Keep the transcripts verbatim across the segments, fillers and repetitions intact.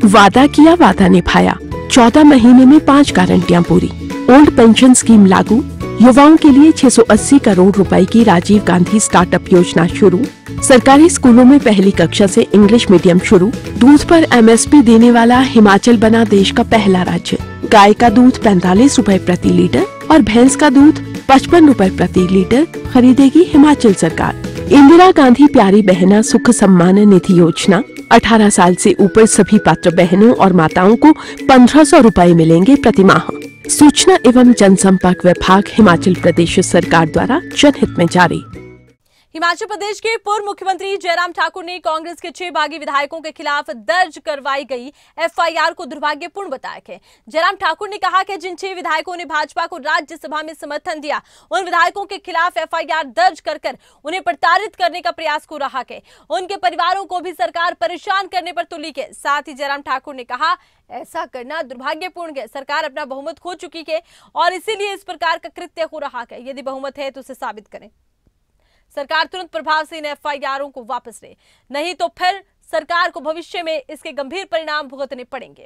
वादा किया वादा निभाया, चौदह महीने में पाँच गारंटियां पूरी। ओल्ड पेंशन स्कीम लागू, युवाओं के लिए छह सौ अस्सी करोड़ रुपए की राजीव गांधी स्टार्टअप योजना शुरू। सरकारी स्कूलों में पहली कक्षा से इंग्लिश मीडियम शुरू। दूध पर एम एस पी देने वाला हिमाचल बना देश का पहला राज्य। गाय का दूध पैंतालीस रुपए प्रति लीटर और भैंस का दूध पचपन रुपए प्रति लीटर खरीदेगी हिमाचल सरकार। इंदिरा गांधी प्यारी बहना सुख सम्मान निधि योजना, अठारह साल से ऊपर सभी पात्र बहनों और माताओं को पंद्रह सौ रुपए मिलेंगे प्रति माह। सूचना एवं जनसंपर्क विभाग हिमाचल प्रदेश सरकार द्वारा जनहित में जारी। हिमाचल प्रदेश के पूर्व मुख्यमंत्री जयराम ठाकुर ने कांग्रेस के छह बागी विधायकों के खिलाफ दर्ज करवाई गई एफ आई आर को दुर्भाग्यपूर्ण बताया है। जयराम ठाकुर ने कहा कि जिन छह विधायकों ने भाजपा को राज्यसभा में समर्थन दिया, उन विधायकों के खिलाफ एफ आई आर दर्ज कर कर उन्हें प्रताड़ित करने का प्रयास हो रहा है। उनके परिवारों को भी सरकार परेशान करने पर तुली है। साथ ही जयराम ठाकुर ने कहा, ऐसा करना दुर्भाग्यपूर्ण है। सरकार अपना बहुमत खो चुकी है और इसीलिए इस प्रकार का कृत्य हो रहा है। यदि बहुमत है तो उसे साबित करें। सरकार तुरंत प्रभाव से इन एफ आई आरों को वापस ले, नहीं तो फिर सरकार को भविष्य में इसके गंभीर परिणाम भुगतने पड़ेंगे।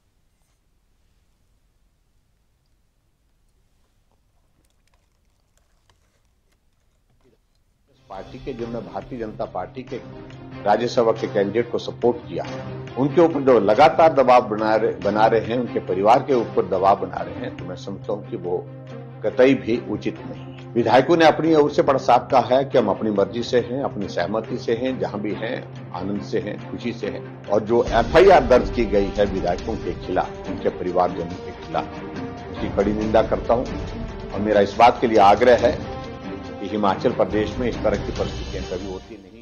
पार्टी के जिन्होंने भारतीय जनता पार्टी के राज्यसभा के कैंडिडेट को सपोर्ट किया, उनके ऊपर जो लगातार दबाव बना रहे बना रहे हैं, उनके परिवार के ऊपर दबाव बना रहे हैं, तो मैं समझता हूं कि वो कतई भी उचित नहीं। विधायकों ने अपनी ओर से बड़ा साफ कहा है कि हम अपनी मर्जी से हैं, अपनी सहमति से हैं, जहां भी हैं आनंद से हैं, खुशी से हैं। और जो एफ आई आर दर्ज की गई है विधायकों के खिलाफ, उनके परिवारजनों के खिलाफ, उसकी कड़ी निंदा करता हूं। और मेरा इस बात के लिए आग्रह है कि हिमाचल प्रदेश में इस तरह की परिस्थितियां कभी होती नहीं।